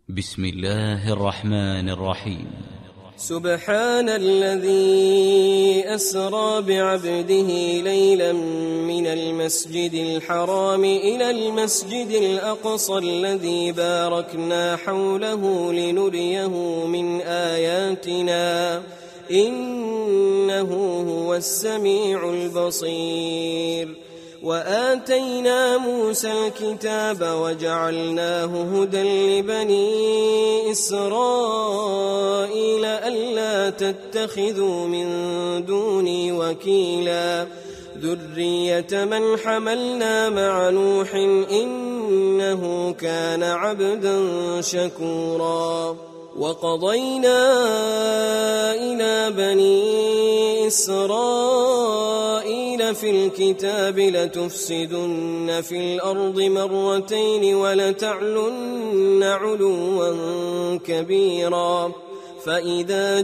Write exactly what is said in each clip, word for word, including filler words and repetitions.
بسم الله الرحمن الرحيم. سبحان الذي أسرى بعبده ليلا من المسجد الحرام إلى المسجد الأقصى الذي باركنا حوله لنريه من آياتنا إنه هو السميع البصير. وآتينا موسى الكتاب وجعلناه هدى لبني إسرائيل ألا تتخذوا من دوني وكيلا ذرية من حملنا مع نوح إنه كان عبدا شكورا. وقضينا إلى بني إسرائيل في الكتاب لتفسدن في الأرض مرتين ولتعلن علوا كبيرا. فإذا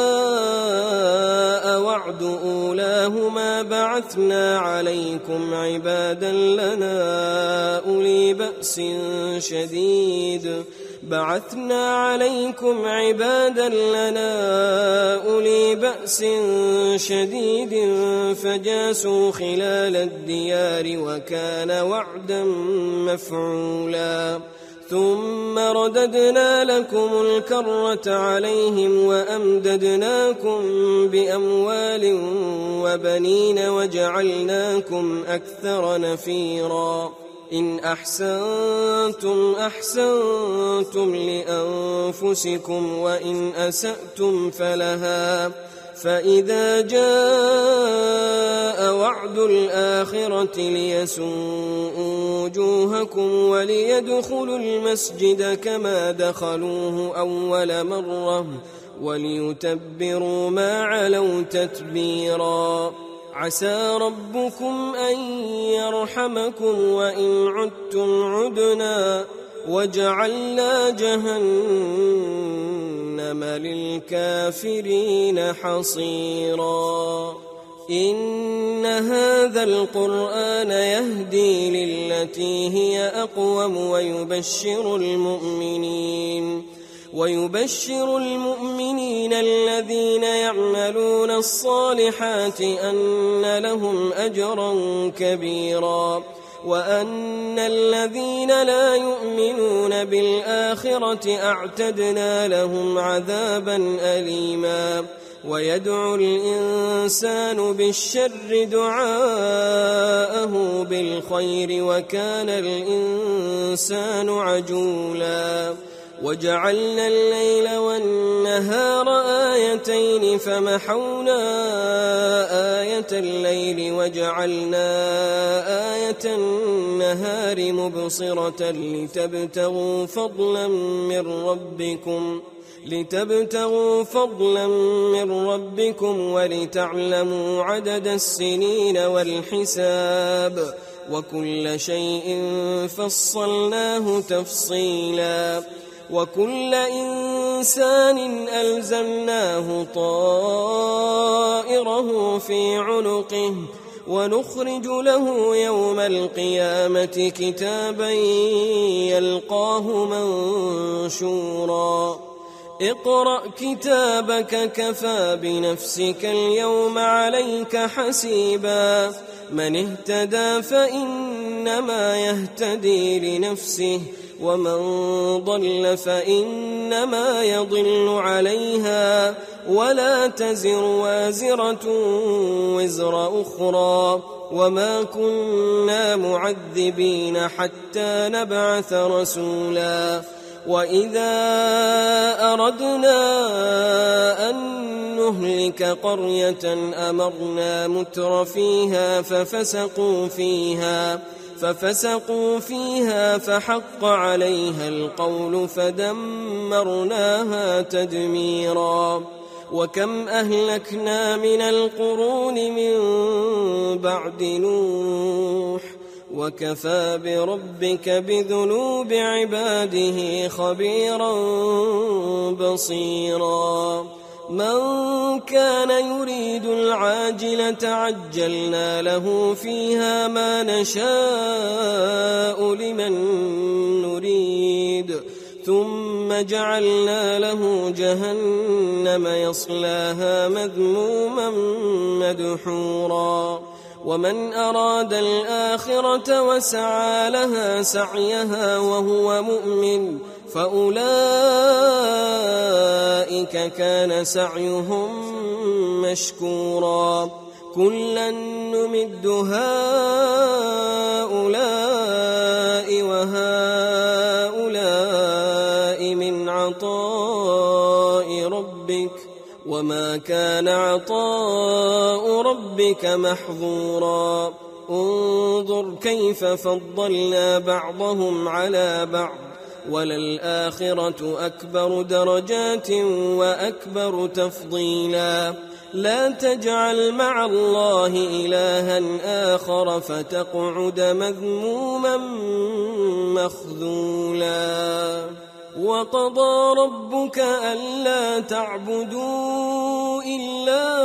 جاء وعد أولاهما بعثنا عليكم عبادا لنا أولي بأس شديد بعثنا عليكم عبادا لنا أولي بأس شديد فجاسوا خلال الديار وكان وعدا مفعولا. ثم رددنا لكم الكرة عليهم وأمددناكم بأموال وبنين وجعلناكم أكثر نفيرا. إن أحسنتم أحسنتم لأنفسكم وإن أسأتم فلها. فإذا جاء وعد الآخرة ليسوءوا وجوهكم وليدخلوا المسجد كما دخلوه أول مرة وليتبروا ما علوا تتبيرا. عسى ربكم أن يرحمكم وإن عدتم عدنا وجعلنا جهنم للكافرين حصيرا. إن هذا القرآن يهدي للتي هي أقوم ويبشر المؤمنين ويبشر المؤمنين الذين يعملون الصالحات أن لهم أجرا كبيرا وأن الذين لا يؤمنون بالآخرة أعتدنا لهم عذابا أليما. ويدعو الإنسان بالشر دعاءه بالخير وكان الإنسان عجولا. وجعلنا الليل والنهار آيتين فمحونا آية الليل وجعلنا آية النهار مبصرة لتبتغوا فضلا من ربكم لتبتغوا فضلا من ربكم ولتعلموا عدد السنين والحساب وكل شيء فصلناه تفصيلا. وكل إنسان ألزمناه طائره في عنقه ونخرج له يوم القيامة كتابا يلقاه منشورا. اقرأ كتابك كفى بنفسك اليوم عليك حسيبا. من اهتدى فإنما يهتدي لنفسه ومن ضل فإنما يضل عليها ولا تزر وازرة وزر أخرى وما كنا معذبين حتى نبعث رسولا. وإذا أردنا أن نهلك قرية أمرنا متر فيها ففسقوا فيها ففسقوا فيها فحق عليها القول فدمرناها تدميرا. وكم أهلكنا من القرون من بعد نوح وكفى بربك بذنوب عباده خبيرا بصيرا. من كان يريد العاجلة عجلنا له فيها ما نشاء لمن نريد ثم ثم جعلنا له جهنم يصلاها مذموما مدحورا ومن أراد الآخرة وسعى لها سعيها وهو مؤمن فأولئك كان سعيهم مشكورا كلا نمد هؤلاء وهؤلاء من عطاء ربك وما كان عطاء ربك محظورا انظر كيف فضلنا بعضهم على بعض وللآخرة أكبر درجات وأكبر تفضيلا لا تجعل مع الله إلها آخر فتقعد مذموما مخذولا وقضى ربك ألا تعبدوا إلا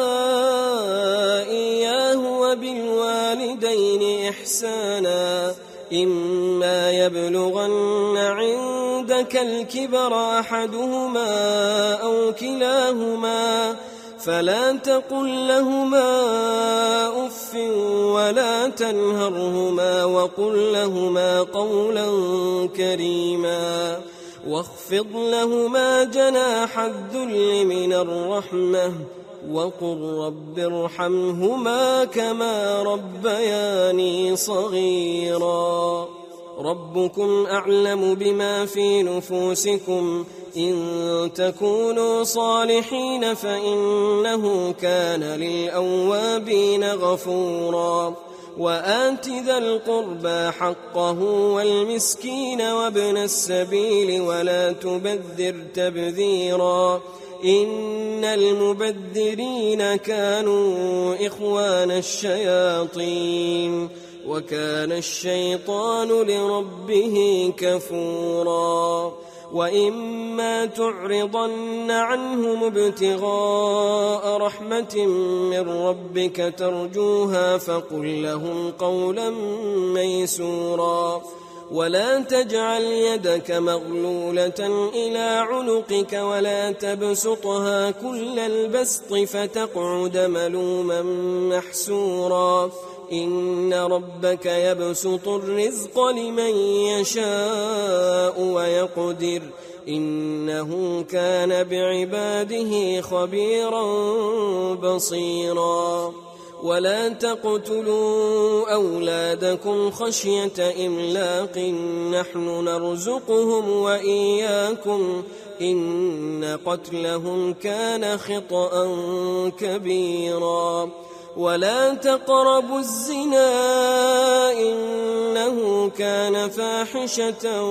إياه وبالوالدين إحسانا إما يبلغن عندك الكبر أحدهما أو كلاهما فلا تقل لهما أف ولا تنهرهما وقل لهما قولا كريما واخفض لهما جناح الذل من الرحمة وقل رب ارحمهما كما ربياني صغيرا ربكم أعلم بما في نفوسكم إن تكونوا صالحين فإنه كان للأوابين غفورا وآت ذا القربى حقه والمسكين وابن السبيل ولا تبذر تبذيرا إن المبذرين كانوا إخوان الشياطين وكان الشيطان لربه كفورا وإما تعرضن عنهم ابتغاء رحمة من ربك ترجوها فقل لهم قولا ميسورا ولا تجعل يدك مغلولة إلى عنقك ولا تبسطها كل البسط فتقعد ملوما محسورا إن ربك يبسط الرزق لمن يشاء ويقدر إنه كان بعباده خبيرا بصيرا ولا تقتلوا أولادكم خشية إملاق نحن نرزقهم وإياكم إن قتلهم كان خطأ كبيرا ولا تقربوا الزنا إنه كان فاحشة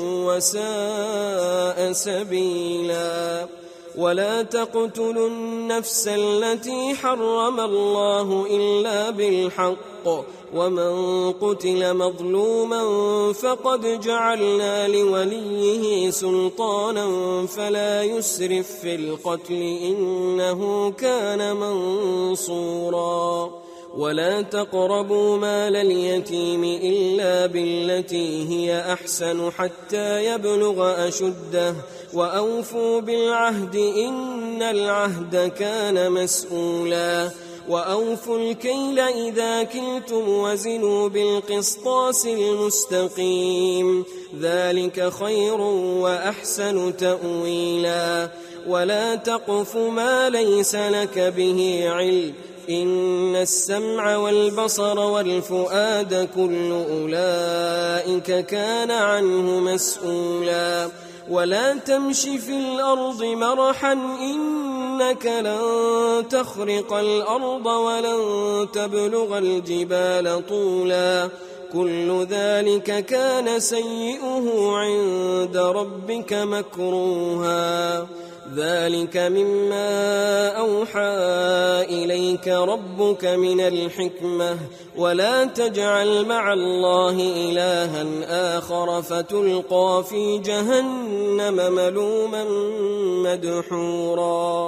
وساء سبيلا ولا تقتلوا النفس التي حرم الله إلا بالحق ومن قتل مظلوما فقد جعلنا لوليه سلطانا فلا يسرف في القتل إنه كان منصورا ولا تقربوا مال اليتيم إلا بالتي هي أحسن حتى يبلغ أشده وأوفوا بالعهد إن العهد كان مسؤولا وأوفوا الكيل إذا كلتم وزنوا بالقسطاس المستقيم ذلك خير وأحسن تأويلا ولا تقف ما ليس لك به علم إن السمع والبصر والفؤاد كل أولئك كان عنه مسؤولا ولا تمش في الأرض مرحا إنك لن تخرق الأرض ولن تبلغ الجبال طولا كل ذلك كان سيئه عند ربك مكروها ذلك مما أوحى إليك ربك من الحكمة ولا تجعل مع الله إلها آخر فتلقى في جهنم ملوما مدحورا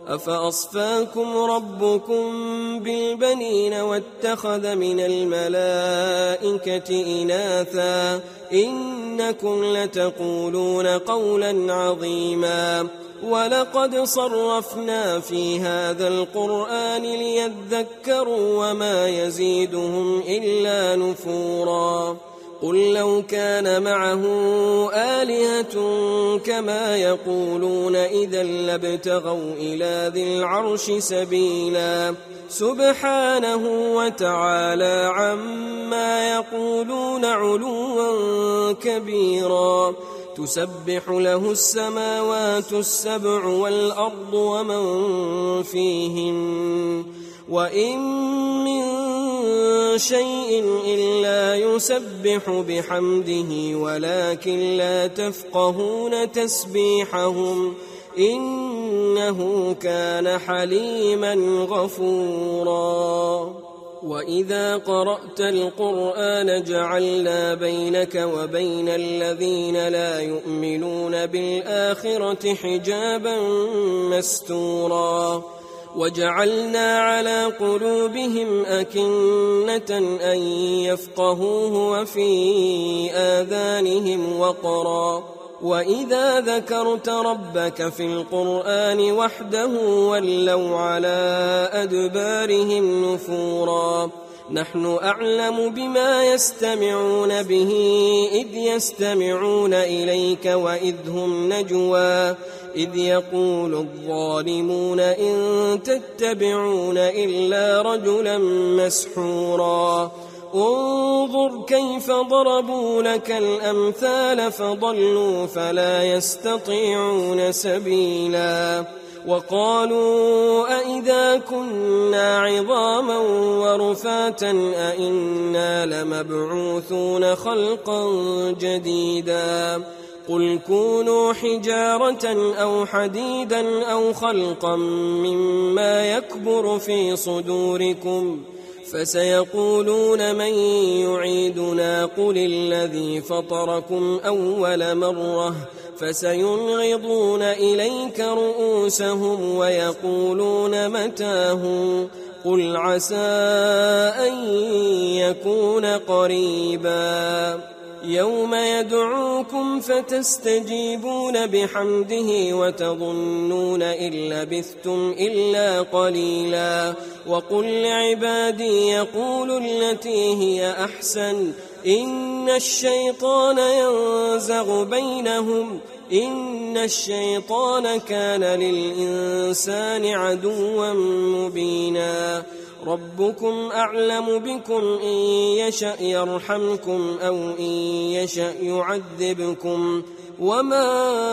أفأصفاكم ربكم بالبنين واتخذ من الملائكة إناثا إنكم لتقولون قولا عظيما ولقد صرفنا في هذا القرآن ليذكروا وما يزيدهم إلا نفورا قل لو كان معه آلهة كما يقولون إذا لابتغوا إلى ذي العرش سبيلا سبحانه وتعالى عما يقولون علوا كبيرا تسبح له السماوات السبع والأرض ومن فيهن وإن من شيء إلا يسبح بحمده ولكن لا تفقهون تسبيحهم إنه كان حليما غفورا وإذا قرأت القرآن جعلنا بينك وبين الذين لا يؤمنون بالآخرة حجابا مستورا وجعلنا على قلوبهم أكنة أن يفقهوه وفي آذانهم وقرا وإذا ذكرت ربك في القرآن وحده ولوا على أدبارهم نفورا نحن أعلم بما يستمعون به إذ يستمعون إليك وإذ هم نجوى إذ يقول الظالمون إن تتبعون إلا رجلا مسحورا انظر كيف ضربوا لك الأمثال فضلوا فلا يستطيعون سبيلا وقالوا أئذا كنا عظاما ورفاتا أئنا لمبعوثون خلقا جديدا قل كونوا حجارة أو حديدا أو خلقا مما يكبر في صدوركم فسيقولون من يعيدنا قل الذي فطركم أول مرة فسينغضون إليك رؤوسهم ويقولون متاه قل عسى أن يكون قريبا يوم يدعوكم فتستجيبون بحمده وتظنون إن لبثتم إلا قليلا وقل لعبادي يقولوا التي هي أحسن إن الشيطان ينزغ بينهم إن الشيطان كان للإنسان عدوا مبينا ربكم أعلم بكم إن يشأ يرحمكم أو إن يشأ يعذبكم وما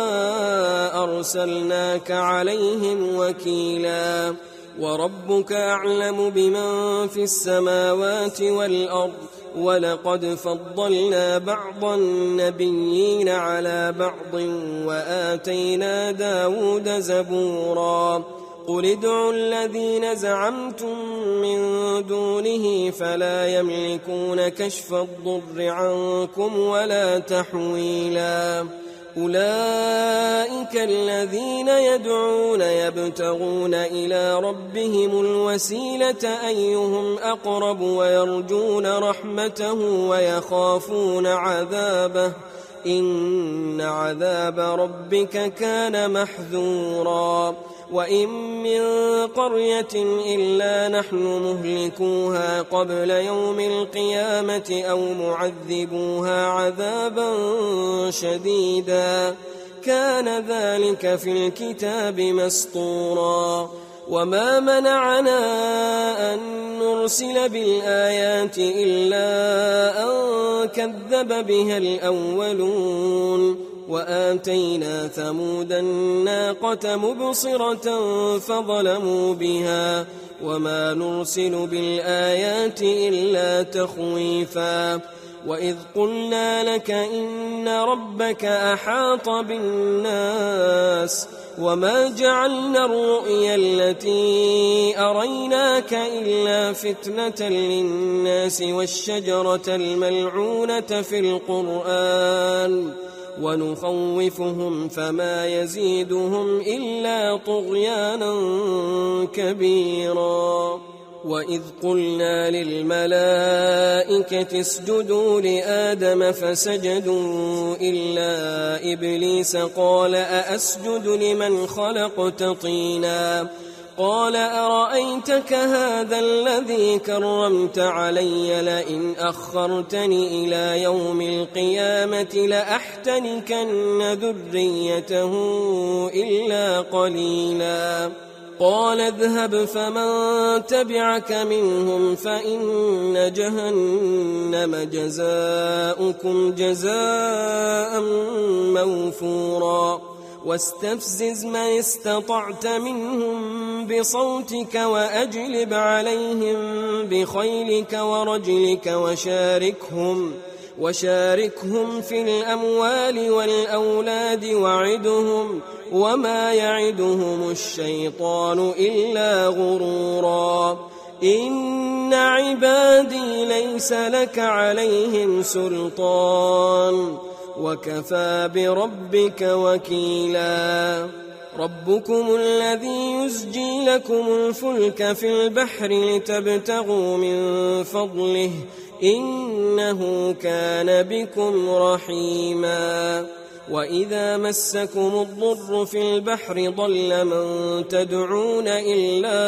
أرسلناك عليهم وكيلا وربك أعلم بمن في السماوات والأرض ولقد فضلنا بعض النبيين على بعض وآتينا داود زبورا قل ادعوا الذين زعمتم من دونه فلا يملكون كشف الضر عنكم ولا تحويلا أولئك الذين يدعون يبتغون إلى ربهم الوسيلة أيهم أقرب ويرجون رحمته ويخافون عذابه إن عذاب ربك كان محذورا وإن من قرية إلا نحن مهلكوها قبل يوم القيامة أو معذبوها عذابا شديدا كان ذلك في الكتاب مسطورا وما منعنا أن نرسل بالآيات إلا أن كذب بها الأولون وآتينا ثمود الناقة مبصرة فظلموا بها وما نرسل بالآيات إلا تخويفا وإذ قلنا لك إن ربك أحاط بالناس وما جعلنا الرؤيا التي أريناك إلا فتنة للناس والشجرة الملعونة في القرآن ونخوفهم فما يزيدهم إلا طغيانا كبيرا. وإذ قلنا للملائكة اسجدوا لآدم فسجدوا إلا إبليس قال أأسجد لمن خلقت طينا قال أرأيتك هذا الذي كرمت علي لئن أخرتني إلى يوم القيامة لأحتنكن ذريته إلا قليلا. قال اذهب فمن تبعك منهم فإن جهنم جزاؤكم جزاء موفورا. واستفزز من استطعت منهم بصوتك وأجلب عليهم بخيلك ورجلك وشاركهم وشاركهم في الأموال والأولاد وعدهم وما يعدهم الشيطان إلا غرورا. إن عبادي ليس لك عليهم سلطان وكفى بربك وكيلا. ربكم الذي يزجي لكم الفلك في البحر لتبتغوا من فضله إنه كان بكم رحيما. وإذا مسكم الضر في البحر ضل من تدعون إلا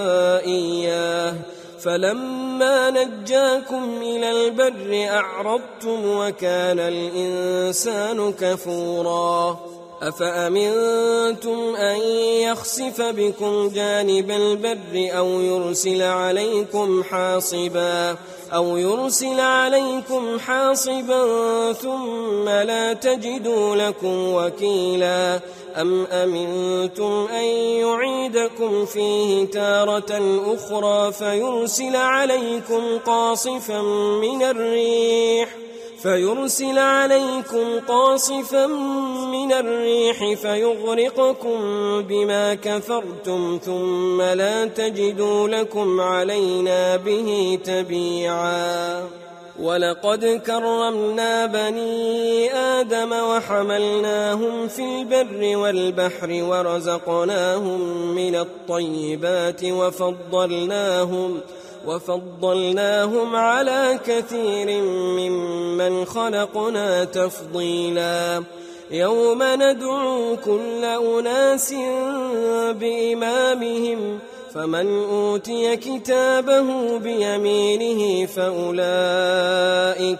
إياه فلما نجاكم إلى البر أعرضتم وكان الإنسان كفورا. أفأمنتم أن يخسف بكم جانب البر أو يرسل عليكم حاصبا أو يرسل عليكم حاصبا ثم لا تجدوا لكم وكيلا. أم أمنتم أن يعيدكم فيه تارة أخرى فيرسل عليكم قاصفا من الريح فيرسل عليكم قاصفا من الريح فيغرقكم بما كفرتم ثم لا تجدوا لكم علينا به تبيعا. ولقد كرمنا بني آدم وحملناهم في البر والبحر ورزقناهم من الطيبات وفضلناهم وفضلناهم على كثير ممن خلقنا تفضيلا. يوم ندعو كل أناس بإمامهم فمن أوتي كتابه بيمينه فأولئك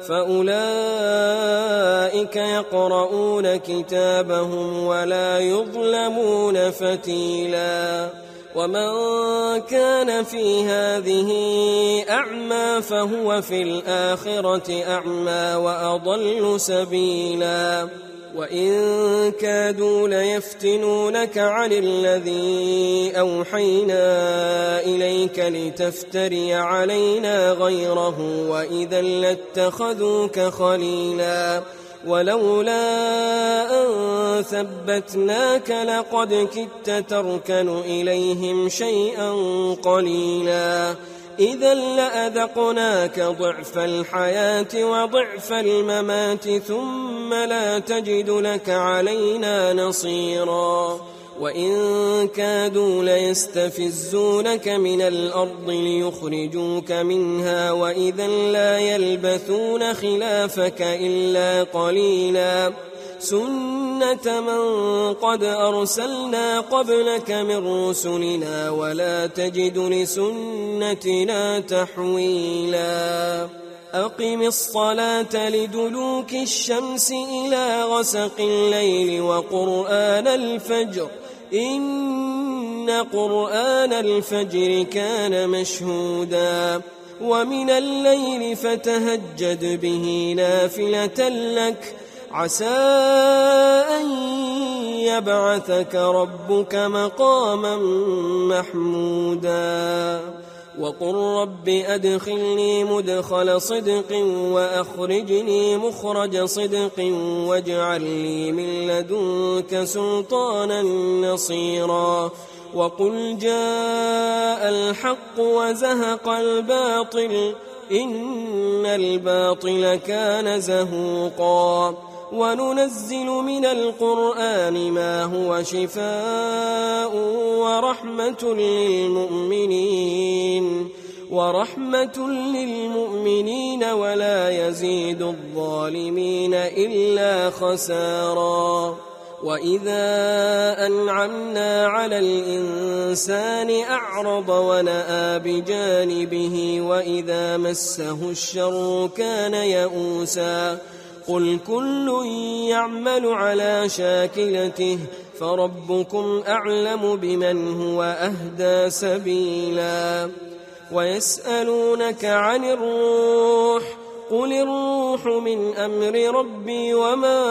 فأولئك يقرؤون كتابهم ولا يظلمون فتيلا. ومن كان في هذه أعمى فهو في الآخرة أعمى وأضل سبيلا. وإن كادوا ليفتنونك عن الذي أوحينا إليك لتفتري علينا غيره وإذا لاتخذوك خليلا. ولولا أن ثبتناك لقد كدت تركن إليهم شيئا قليلا. إذا لأذقناك ضعف الحياة وضعف الممات ثم لا تجد لك علينا نصيرا. وإن كادوا ليستفزونك من الأرض ليخرجوك منها وإذا لا يلبثون خلافك إلا قليلا. سنة من قد أرسلنا قبلك من رسلنا ولا تجد لسنتنا تحويلا. أقم الصلاة لدلوك الشمس إلى غسق الليل وقرآن الفجر إن قرآن الفجر كان مشهودا. ومن الليل فتهجد به نافلة لك عسى أن يبعثك ربك مقاما محمودا. وقل رب أدخلني مدخل صدق وأخرجني مخرج صدق واجعل لي من لدنك سلطانا نصيرا. وقل جاء الحق وزهق الباطل إن الباطل كان زهوقا. وننزل من القرآن ما هو شفاء ورحمة للمؤمنين ورحمة للمؤمنين ولا يزيد الظالمين إلا خسارا. وإذا أنعمنا على الإنسان أعرض ونأى بجانبه وإذا مسه الشر كان يئوسا. قل كل يعمل على شاكلته فربكم أعلم بمن هو أهدى سبيلا. ويسألونك عن الروح قل الروح من أمر ربي وما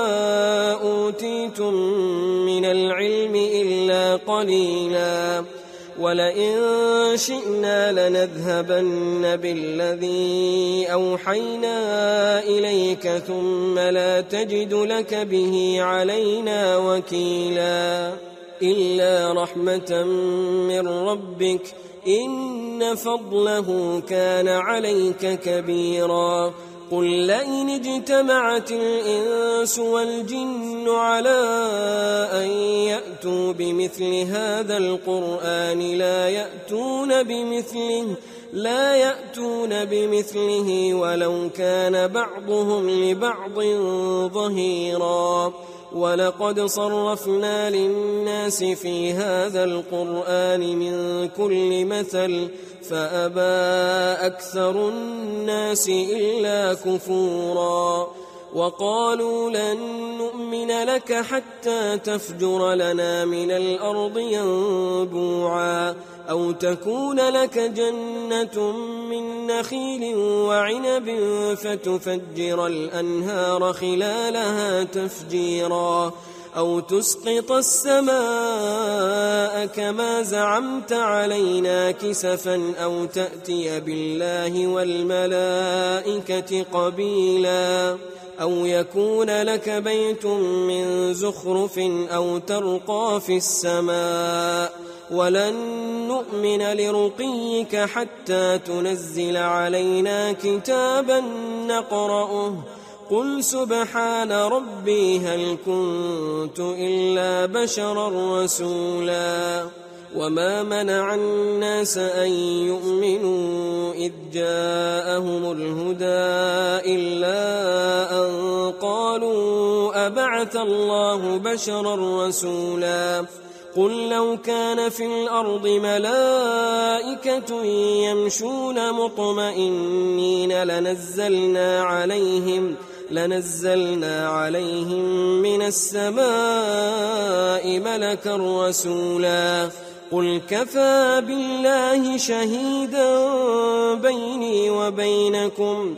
أوتيتم من العلم إلا قليلا. ولئن شئنا لنذهبن بالذي أوحينا إليك ثم لا تجد لك به علينا وكيلا. إلا رحمة من ربك إن فضله كان عليك كبيرا. قل لئن اجتمعت الإنس والجن على أن يأتوا بمثل هذا القرآن لا يأتون بمثله لا يأتون بمثله ولو كان بعضهم لبعض ظهيرا. ولقد صرفنا للناس في هذا القرآن من كل مثل فأبى أكثر الناس إلا كفورا. وقالوا لن نؤمن لك حتى تفجر لنا من الأرض ينبوعا أو تكون لك جنة من نخيل وعنب فتفجر الأنهار خلالها تفجيرا أو تسقط السماء كما زعمت علينا كسفا أو تأتي بالله والملائكة قبيلا أو يكون لك بيت من زخرف أو ترقى في السماء ولن نؤمن لرقيك حتى تنزل علينا كتابا نقرأه قل سبحان ربي هل كنت إلا بشرا رسولا. وما منع الناس أن يؤمنوا إذ جاءهم الهدى إلا أن قالوا أبعث الله بشرا رسولا. قل لو كان في الأرض ملائكة يمشون مطمئنين لنزلنا عليهم لنزلنا عليهم من السماء ملكا رسولا. قل كفى بالله شهيدا بيني وبينكم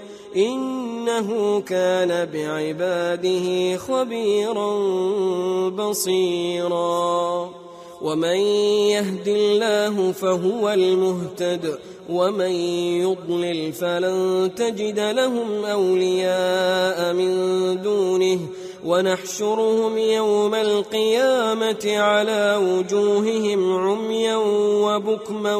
إنه كان بعباده خبيرا بصيرا. ومن يهد الله فهو المهتد ومن يضلل فلن تجد لهم أولياء من دونه ونحشرهم يوم القيامة على وجوههم عميا وبكما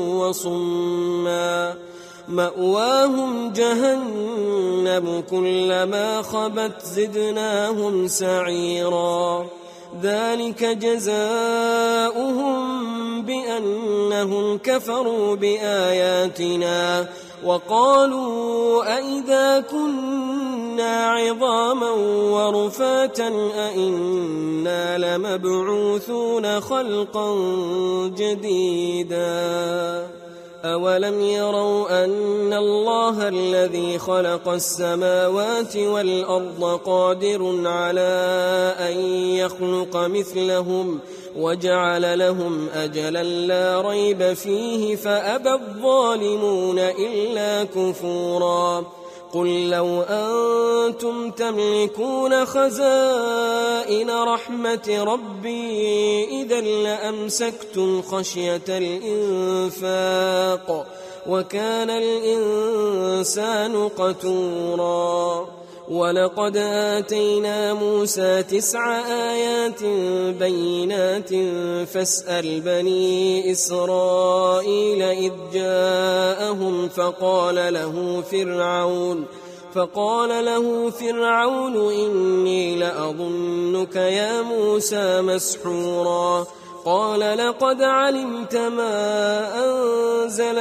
وصما مأواهم جهنم كلما خبت زدناهم سعيرا. ذلك جزاؤهم بأنهم كفروا بآياتنا وقالوا أئذا كنا عظاما ورفاتا أئنا لمبعوثون خلقا جديدا. أولم يروا أن الله الذي خلق السماوات والأرض قادر على أن يخلق مثلهم وجعل لهم أجلا لا ريب فيه فأبى الظالمون إلا كفورا. قل لو أنتم تملكون خزائن رحمة ربي إذا لأمسكتم خشية الإنفاق وكان الإنسان قتورا. ولقد آتينا موسى تسع آيات بينات فاسأل بني إسرائيل إذ جاءهم فقال له فرعون فقال له فرعون إني لأظنك يا موسى مسحورا قال لقد علمت ما أنزل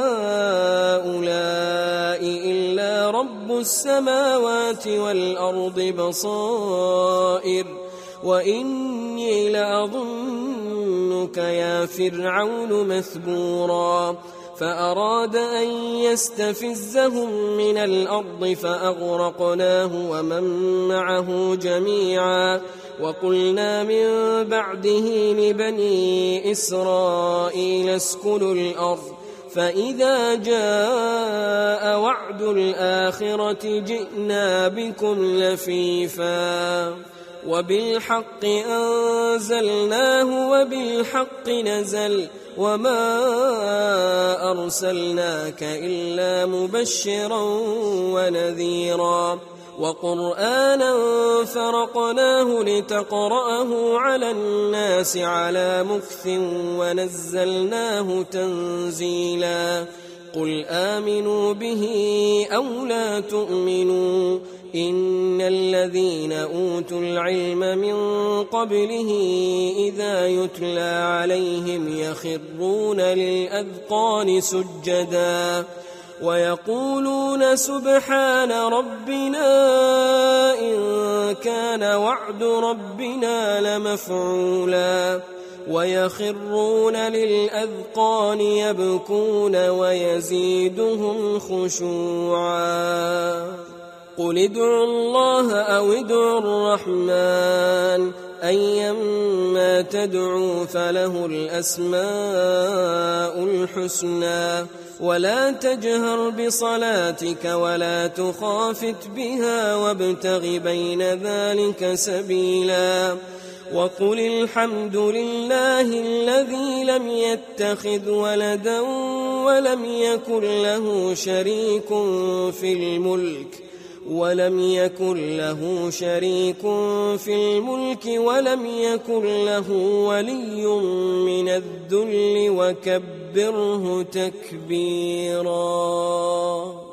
هؤلاء إلا رب السماوات والأرض بصائر وإني لأظنك يا فرعون مثبورا فأراد أن يستفزهم من الأرض فأغرقناه ومن معه جميعا وقلنا من بعده لبني إسرائيل اسكنوا الأرض فإذا جاء وعد الآخرة جئنا بكم لفيفا وبالحق أنزلناه وبالحق نزل وما أرسلناك إلا مبشرا ونذيرا وقرآنا فرقناه لتقرأه على الناس على مكث ونزلناه تنزيلا قل آمنوا به أو لا تؤمنوا إن الذين أوتوا العلم من قبله إذا يتلى عليهم يخرون للأذقان سجدا ويقولون سبحان ربنا إن كان وعد ربنا لمفعولا ويخرون للأذقان يبكون ويزيدهم خشوعا قل ادعوا الله أو ادعوا الرحمن أيما تدعوا فله الأسماء الحسنى ولا تجهر بصلاتك ولا تخافت بها وابتغ بين ذلك سبيلا وقل الحمد لله الذي لم يتخذ ولدا ولم يكن له شريك في الملك ولم يكن له شريك في الملك ولم يكن له ولي من الذل وكبره تكبيرا.